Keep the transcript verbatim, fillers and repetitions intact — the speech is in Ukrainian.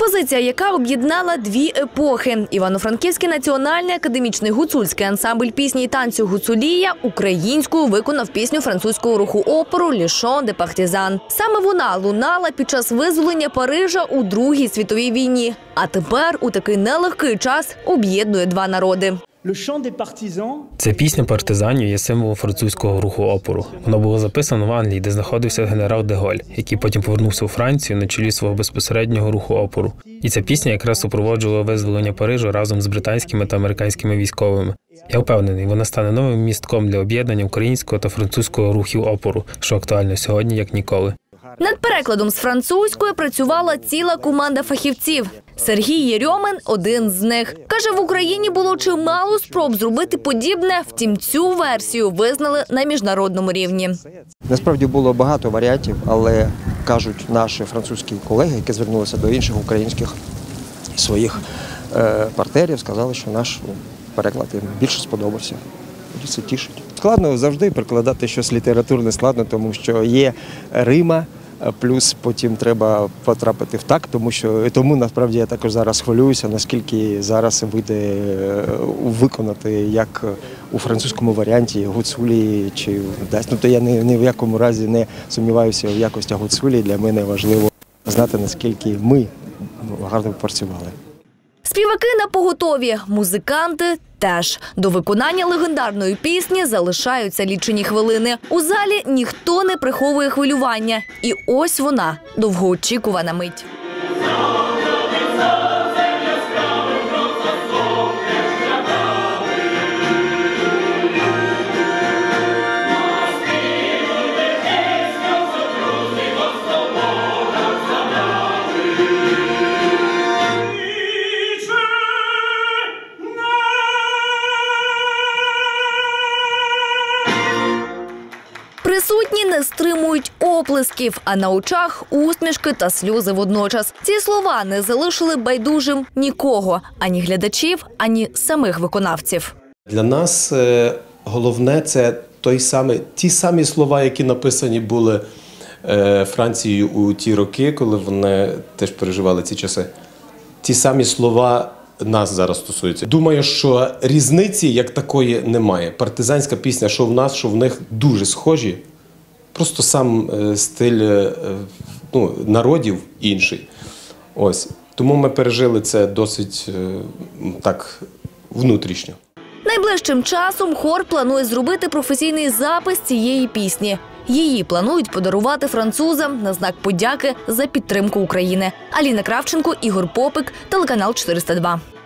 Композиція, яка об'єднала дві епохи. Івано-Франківський національний академічний гуцульський ансамбль пісні і танцю «Гуцулія» українською виконав пісню французького руху опору «Le Chant des Partisans». Саме вона лунала під час визволення Парижа у Другій світовій війні. А тепер у такий нелегкий час об'єднує два народи. Ця пісня партизанів є символом французького руху опору. Вона була записана в Англії, де знаходився генерал де Голь, який потім повернувся у Францію на чолі свого безпосереднього руху опору. І ця пісня якраз супроводжувала визволення Парижу разом з британськими та американськими військовими. Я впевнений, вона стане новим містком для об'єднання українського та французького рухів опору, що актуально сьогодні як ніколи. Над перекладом з французької працювала ціла команда фахівців. Сергій Єрьомин – один з них. Каже, в Україні було чимало спроб зробити подібне, втім цю версію визнали на міжнародному рівні. Насправді було багато варіантів, але, кажуть наші французькі колеги, які звернулися до інших українських своїх партнерів, сказали, що наш переклад їм більше сподобався. І це тішить. Складно завжди перекладати щось літературне, складно, тому що є рима, плюс потім треба потрапити в такт, тому що тому насправді я також зараз хвилююся, наскільки зараз вийде виконати як у французькому варіанті гуцулі чи дасть. Тобто я ні, ні в якому разі не сумніваюся в якості гуцулі. Для мене важливо знати, наскільки ми гарно працювали. Співаки на поготові, музиканти теж. До виконання легендарної пісні залишаються лічені хвилини. У залі ніхто не приховує хвилювання. І ось вона, довгоочікувана мить. Присутні не стримують оплесків, а на очах усмішки та сльози водночас. Ці слова не залишили байдужим нікого – ані глядачів, ані самих виконавців. Для нас головне – це той самий, ті самі слова, які написані були Францією у ті роки, коли вони теж переживали ці часи. Ті самі слова нас зараз стосуються. Думаю, що різниці як такої немає. Партизанська пісня, що в нас, що в них, дуже схожі. Просто сам стиль ну, народів інший. Ось. Тому ми пережили це досить так внутрішньо. Найближчим часом хор планує зробити професійний запис цієї пісні. Її планують подарувати французам на знак подяки за підтримку України. Аліна Кравченко, Ігор Попик, телеканал чотириста два.